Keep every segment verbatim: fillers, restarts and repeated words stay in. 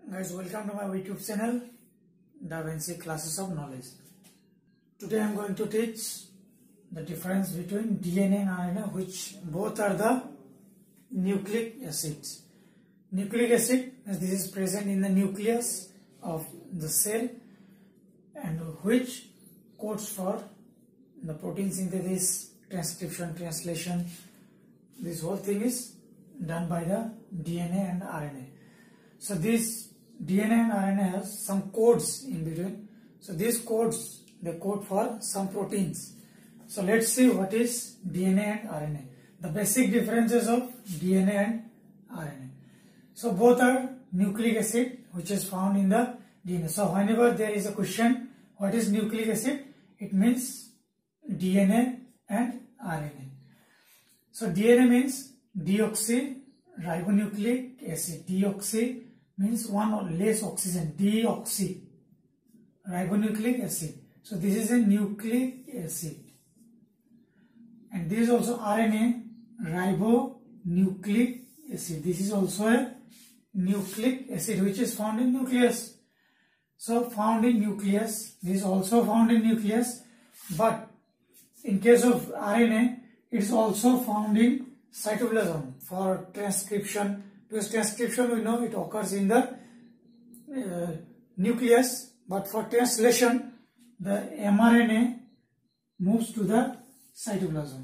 Guys, welcome to my YouTube channel, Da Vinci Classes of Knowledge. Today I am going to teach the difference between D N A and R N A, which both are the nucleic acids. Nucleic acid, as this is present in the nucleus of the cell, and which codes for the protein synthesis, transcription, translation. This whole thing is done by the D N A and R N A. So this D N A and R N A has some codes in between. So these codes, they code for some proteins. So let's see what is D N A and R N A. The basic differences of D N A and R N A. So both are nucleic acid, which is found in the D N A. So whenever there is a question, what is nucleic acid? It means D N A and R N A. So D N A means deoxyribonucleic acid. Deoxy means one or less oxygen. Deoxy ribonucleic acid. So this is a nucleic acid. And this is also R N A, ribonucleic acid. This is also a nucleic acid which is found in nucleus. So found in nucleus. This is also found in nucleus. But in case of R N A, it is also found in cytoplasm for transcription. Because transcription, we know it occurs in the uh, nucleus, but for translation, the mRNA moves to the cytoplasm.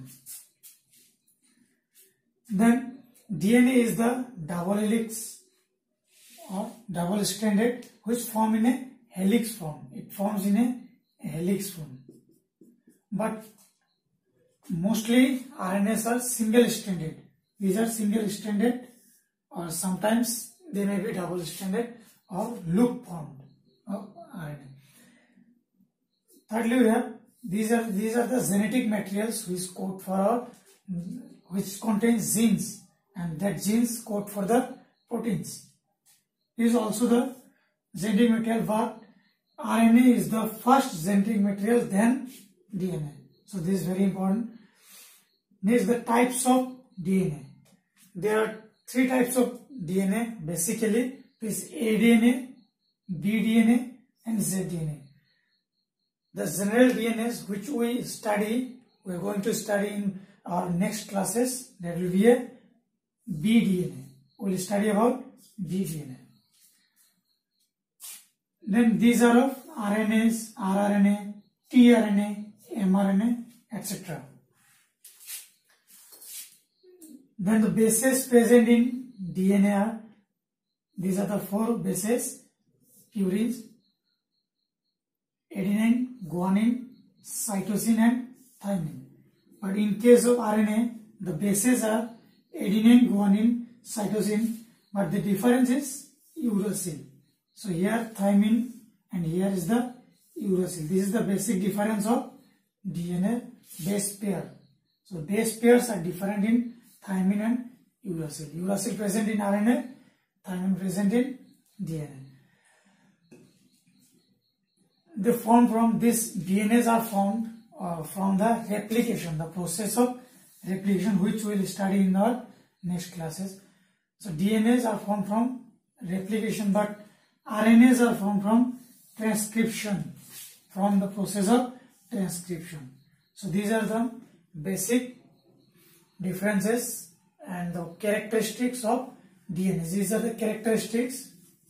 Then D N A is the double helix or double stranded, which form in a helix form. It forms in a helix form. But mostly R N As are single stranded. These are single stranded, or sometimes they may be double stranded or loop formed of R N A. Thirdly, we have these are these are the genetic materials which code for our, which contains genes, and that genes code for the proteins. This is also the genetic material, but R N A is the first genetic material, then D N A. So this is very important. Next, the types of D N A. There are three types of D N A basically. This A D N A, B D N A and Z D N A. The general D N As which we study, we are going to study in our next classes, there will be a B D N A. We will study about B D N A. Then these are of R N As, rRNA, tRNA, mRNA, et cetera. Then the bases present in D N A are, these are the four bases: purines, adenine, guanine, cytosine and thymine. But in case of R N A, the bases are adenine, guanine, cytosine, but the difference is uracil. So here thymine and here is the uracil. This is the basic difference of D N A base pair. So base pairs are different in thymine and uracil. Uracil present in R N A, thymine present in D N A. They form from this, D N As are formed uh, from the replication, the process of replication, which we will study in our next classes. So D N As are formed from replication, but R N As are formed from transcription, from the process of transcription. So these are the basic differences and the characteristics of D N A. These are the characteristics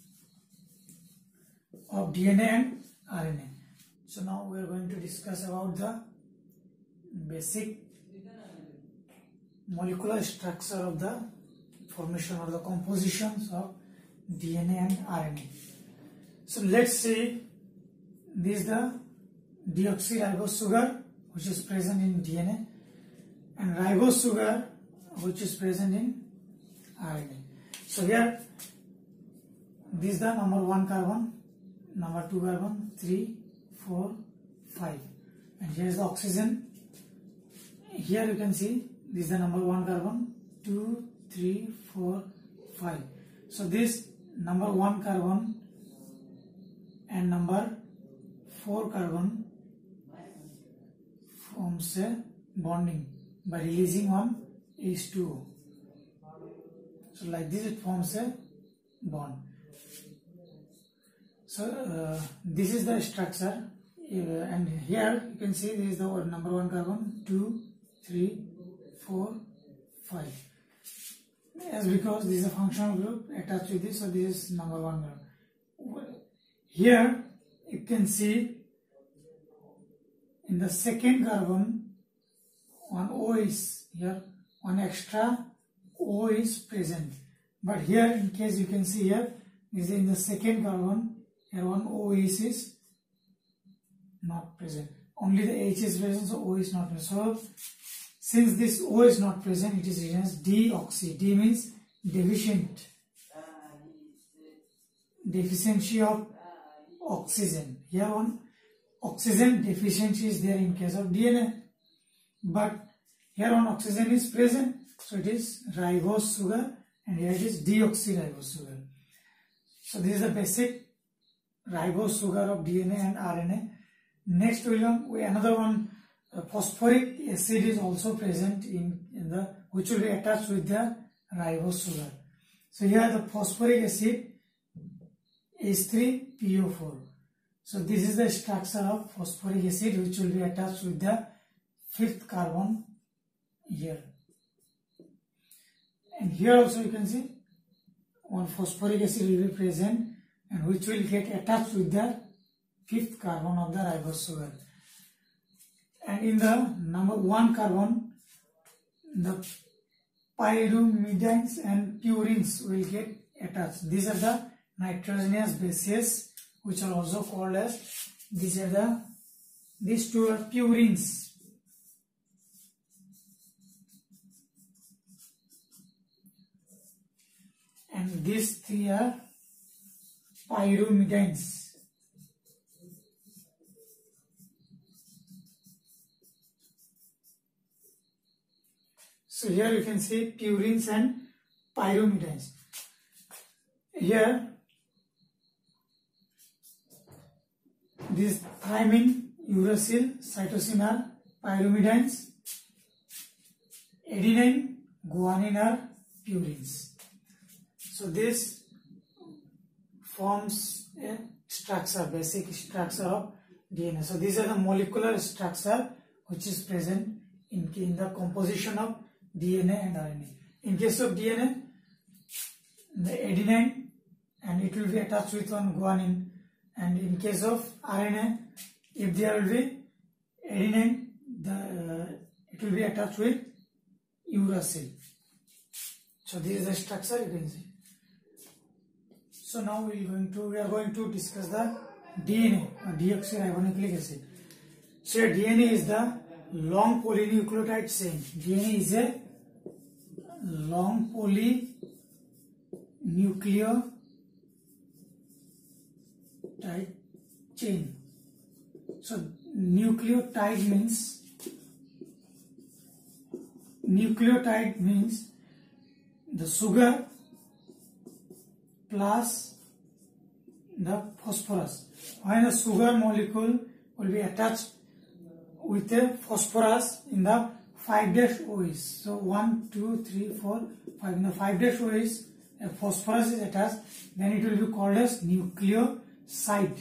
of D N A and R N A. So now we are going to discuss about the basic molecular structure of the formation or the compositions of D N A and R N A. So let's see, this is the deoxyribose sugar which is present in D N A, and ribose sugar which is present in R N A. So here, this is the number one carbon, number two carbon, three, four, five, and here is the oxygen. Here you can see this is the number one carbon, two, three, four, five. So this number one carbon and number four carbon forms a bonding by releasing one H two O. So like this it forms a bond. So uh, this is the structure, uh, and here you can see this is the number one carbon, two, three, four, five. Yes, because this is a functional group attached with this, so this is number one group. Here you can see in the second carbon one O is here, one extra O is present. But here in case you can see here, this is in the second carbon, here one O is, is not present. Only the H is present, so O is not present. So since this O is not present, it is written as deoxy. D means deficient. Deficiency of oxygen. Here one oxygen deficiency is there in case of D N A. But here one oxygen is present. So it is ribose sugar, and here it is deoxyribose sugar. So this is the basic ribose sugar of D N A and R N A. Next we will we another one, uh, phosphoric acid is also present in, in the which will be attached with the ribose sugar. So here the phosphoric acid H three P O four. So this is the structure of phosphoric acid which will be attached with the fifth carbon here. And here also you can see one phosphoric acid will be present, and which will get attached with the fifth carbon of the ribose sugar. And in the number one carbon, the pyrimides and purines will get attached. These are the nitrogenous bases, which are also called as, these are the, these two are purines. And these three are pyrimides. So here you can see purines and pyrimides. Here this thymine, uracil, cytosine are pyrimides, adenine, guanine are purines. So this forms a structure, basic structure of D N A. So these are the molecular structure which is present in, in the composition of D N A and R N A. In case of D N A, the adenine, and it will be attached with one guanine. And in case of R N A, if there will be adenine, the uh, it will be attached with uracil. So this is the structure you can see. So now we are going to we are going to discuss the D N A, or deoxyribonucleic acid. So D N A is the long polynucleotide chain. D N A is a long polynucleotide chain. So nucleotide means nucleotide means the sugar plus the phosphorus. When the sugar molecule will be attached with a phosphorus in the five dash O is. So one, two, three, four, five. In the five dash O is, a phosphorus is attached, then it will be called as nucleoside.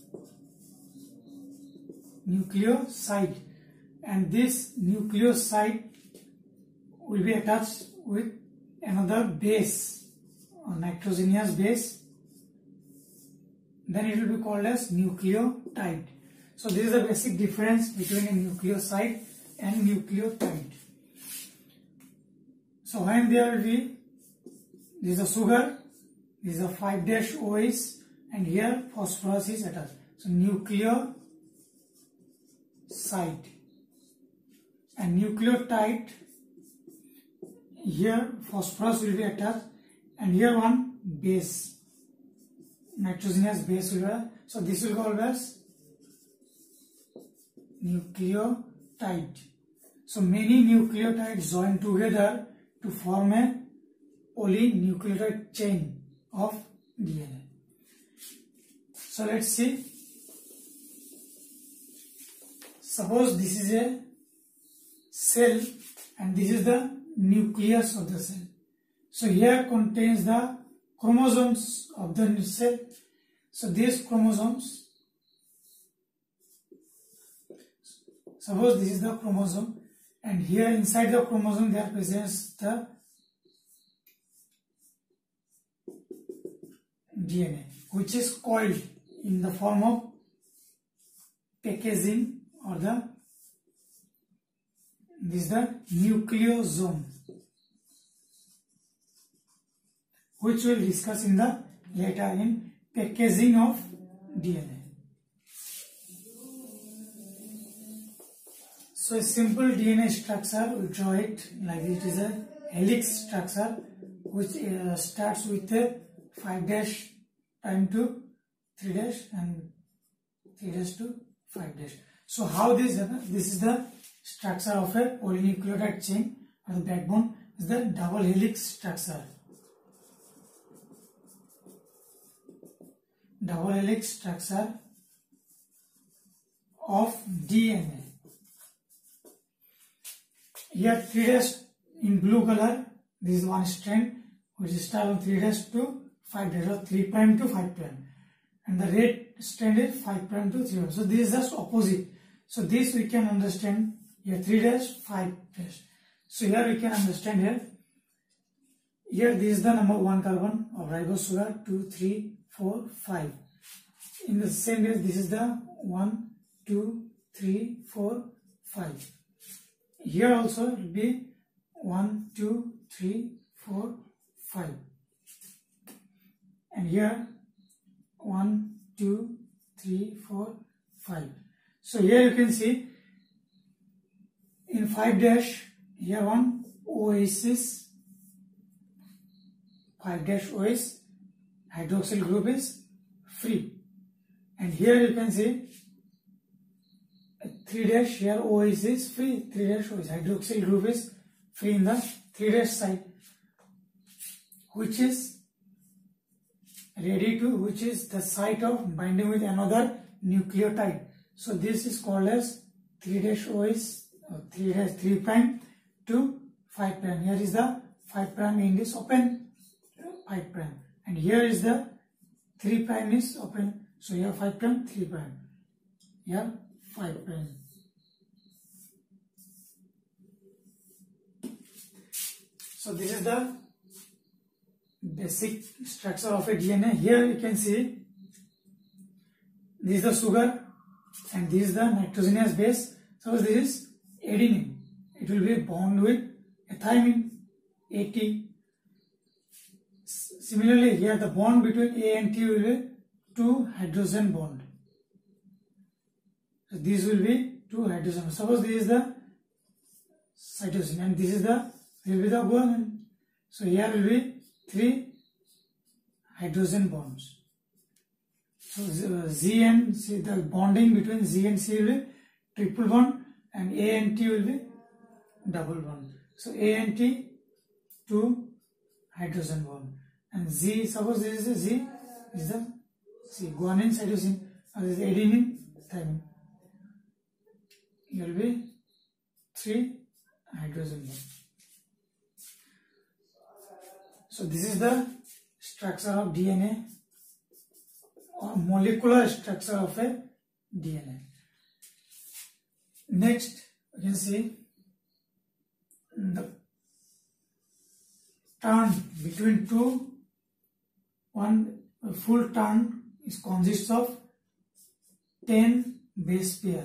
Nucleoside. And this nucleoside will be attached with another base, or nitrogenous base, then it will be called as nucleotide. So this is the basic difference between a nucleoside and nucleotide. So when there will be, this is a sugar, this is a five dash O is, and here phosphorus is attached. So nucleoside and nucleotide, here phosphorus will be attached, and here one base, nitrogenous base will be, so this will be called as nucleotide. So many nucleotides join together to form a polynucleotide chain of D N A. So let's see. Suppose this is a cell and this is the nucleus of the cell. So here contains the chromosomes of the cell. So these chromosomes, suppose this is the chromosome, and here inside the chromosome there presents the D N A, which is coiled in the form of packaging, or the this is the nucleosome, which we will discuss in the later in packaging of D N A. So a simple D N A structure, we draw it like this. It is a helix structure which uh, starts with a five dash prime to three dash and three dash to five dash. So how this happens? This is the structure of a polynucleotide chain, or the backbone is the double helix structure. Double helix structure of D N A. Here three dash in blue color, this is one strand which starts from three dash to five dash, or three prime to five prime, and the red strand is five prime to three prime. So this is just opposite. So this we can understand here, three dash, five dash. So here we can understand here. Here this is the number one carbon of ribose sugar, two, three, four, five. In the same way, this is the one, two, three, four, five. Here also it will be one, two, three, four, five. And here one, two, three, four, five. So here you can see in five dash, here one O H is five dash O H, hydroxyl group is free. And here you can see three dash, here O H is free, three dash O H, hydroxyl group is free in the three dash side, which is ready to, which is the site of binding with another nucleotide. So this is called as three dash O H, or three dash three prime to five prime. Here is the five prime end is open, five prime, and here is the three prime is open. So here five prime, three prime, here five prime. So this is the basic structure of a D N A. Here you can see this is the sugar and this is the nitrogenous base. So this is adenine. It will be bond with a thymine, A T. Similarly, here the bond between A and T will be two hydrogen bond. So this will be two hydrogen. Suppose this is the cytosine and this is the will be the guanine. So here will be three hydrogen bonds. So Z and C, the bonding between Z and C will be triple bond, and A and T will be double bond. So A and T, two hydrogen bond, and Z, suppose this is a Z, is the C, guanine, cytosine, and this is adenine, thymine. Here will be three hydrogen bond. So this is the structure of D N A, or molecular structure of a D N A. Next, you can see the turn between two, one full turn is consists of ten base pair,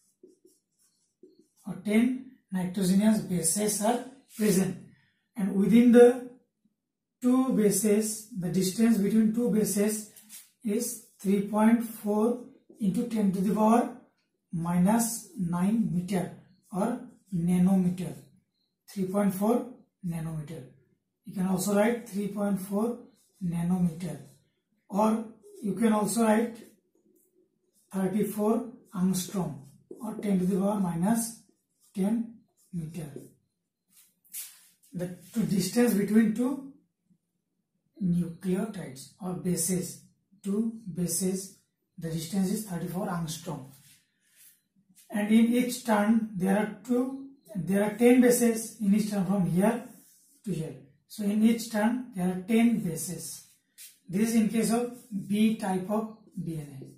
or ten nitrogenous bases are present, and within the two bases, the distance between two bases is three point four into ten to the power minus nine meter, or nanometer. three point four nanometer. You can also write three point four nanometer, or you can also write thirty-four angstrom, or ten to the power minus ten meter. The two distance between two nucleotides or bases, two bases, the distance is thirty-four angstrom, and in each turn there are two, there are ten bases in each turn from here to here. So in each turn there are ten bases. This is in case of B type of D N A.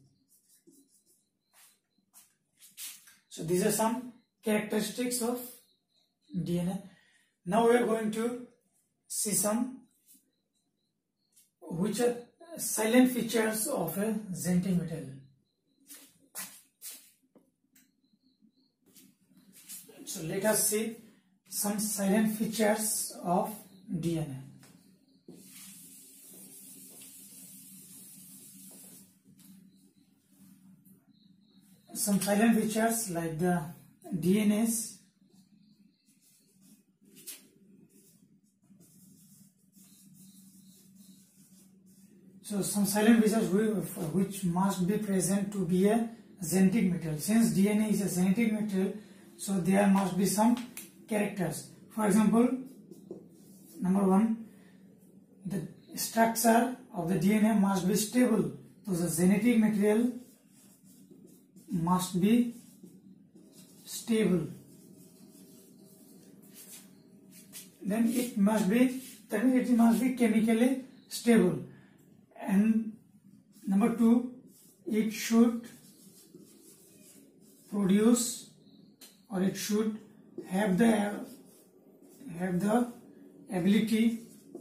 So these are some characteristics of D N A. Now we are going to see some which are silent features of a genetic material. So let us see some silent features of D N A. Some silent features like the D N As, so some silent features which must be present to be a genetic material. Since D N A is a genetic material, so there must be some characters. For example, number one, the structure of the D N A must be stable. So the genetic material must be stable. Then it must be, that means it must be chemically stable. And number two, it should produce, or it should have the have the ability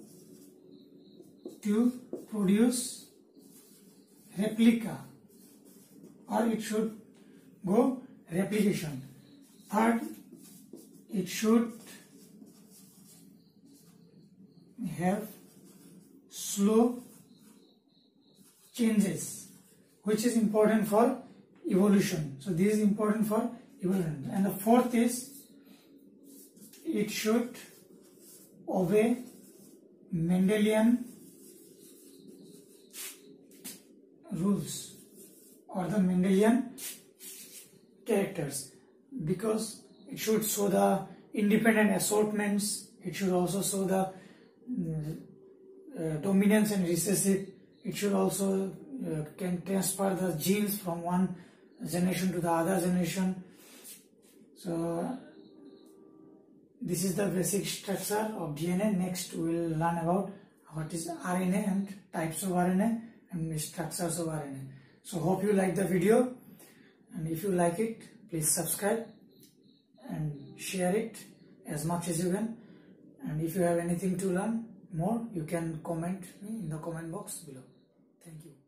to produce replica, or it should go replication. Third, it should have slow changes, which is important for evolution. So this is important for evolution. And the fourth is it should obey Mendelian rules or the Mendelian characters, because it should show the independent assortments, it should also show the uh, dominance and recessive, it should also uh, can transfer the genes from one generation to the other generation. So this is the basic structure of D N A. Next we will learn about what is R N A and types of R N A and structures of R N A. So hope you like the video, and if you like it, please subscribe and share it as much as you can. And if you have anything to learn more, you can comment me in the comment box below. Thank you.